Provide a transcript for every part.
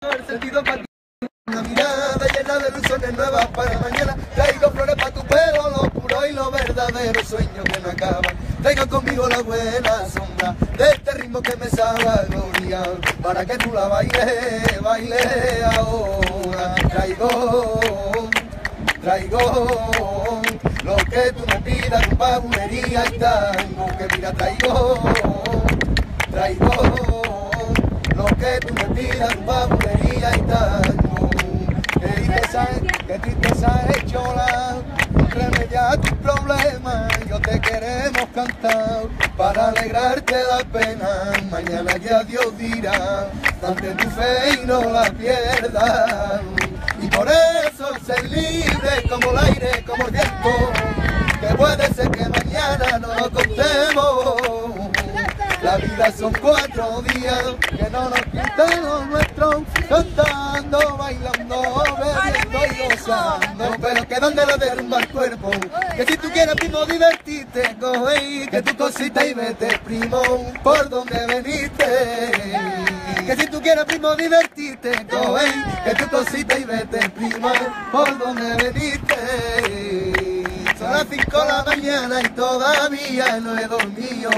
el sentido para una mirada llena de ilusiones nuevas para mañana. Traigo flores para tu pelo, lo puro y lo verdadero, sueño que no acaba. Traigo conmigo la buena sombra de este ritmo que me sabe a gloria, para que tú la bailes, baile ahora. Traigo lo que tú me pidas, tu babulería y tango, que mira, traigo lo que tú me pidas, tu babulería y tango. Que tristeza he hecho la remediar tus problemas, yo te queremos cantar para alegrarte la pena. Mañana ya Dios dirá, mantén tu fe y no la pierdas. Y por eso ser libre como el aire, como el viento, que puede ser que mañana no nos contemos. La vida son 4 días, que no nos quiten los nuestros, cantando, bailando, bebiendo y gozando. Pero que donde lo derrumba el cuerpo, que si tú quieres, primo, divertirte, coge, que tu cosita y vete, primo, por donde veniste. Que si tú quieres, primo, divertirte, coge, que tu cosita y vete, primo, por donde veniste. Son las 5 de la mañana y todavía no he dormido,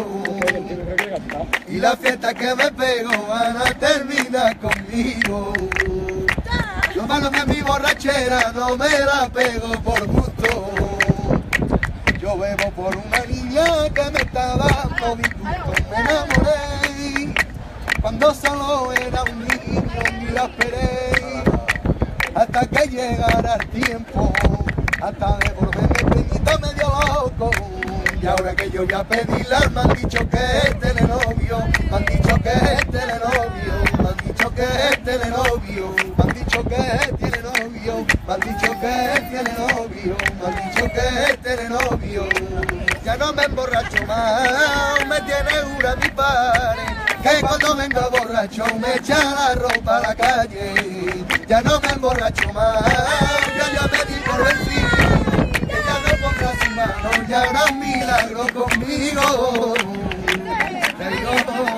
y la fiesta que me pego van a terminar conmigo. Lo malo que mi borrachera no me la pego por gusto, yo bebo por una niña que me está dando disgusto. Me enamoré cuando solo era un niño y la esperé hasta que llegara el tiempo, hasta de volverme peñita medio loco. Y ahora que yo ya pedí me han dicho que es telenovio, me han dicho que es telenovio, me han dicho que es telenovio, me han dicho que tiene novio, me han dicho que tiene novio, me han dicho que es telenovio. Ya no me emborracho más, me tiene una mi padre, que cuando venga borracho me echa la ropa a la calle. Ya no me emborracho más, ya me di por vencido, que ya no ponga su mano, ya hará un milagro conmigo. Te digo,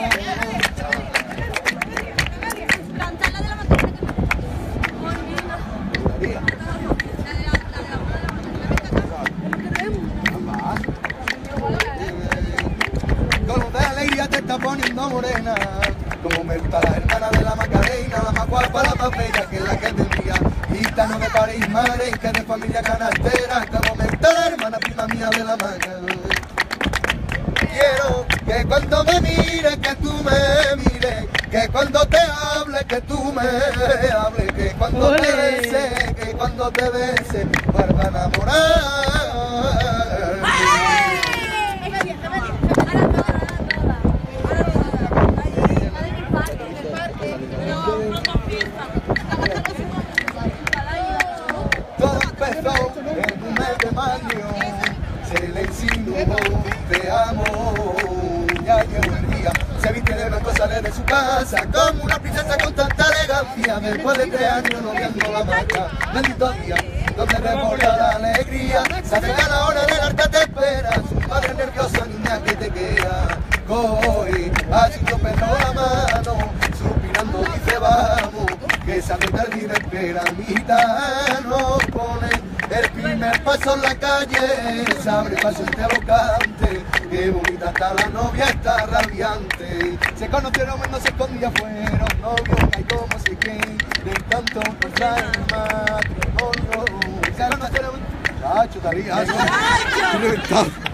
con de alegría te está poniendo morena, como me gusta la hermana de la Macarena, la más guapa, la más bella, que es la que tendría. Gitano de París, madre, que de familia canastera, como me gusta la hermana prima mía de la Maca. Quiero que cuando me mires, que tú me mires, que cuando te hable, que tú me hables, que cuando te bese, que cuando te bese, vuelva a enamorar. Todo empezó en un mes de mayo, se le insinuó, te amo, ya llegó el día, se viste de blanco, sale de su casa, como una princesa con tanta elegancia, después de 3 años no viendo la marca, bendito día, donde desborda la alegría, se acerca la hora del arte, te espera, su madre nerviosa, niña que te queda, coge, así yo perro la mano, suspirando dice vamos, que sabe tarde y me espera, gitano pone el primer paso en la calle, se abre paso este bocante, qué bonita está la novia, está radiante, se conocieron cuando se escondía, fueron novios, hay como sé que, de tanto encontrar el matrimonio, se conocieron, chacho, estaría,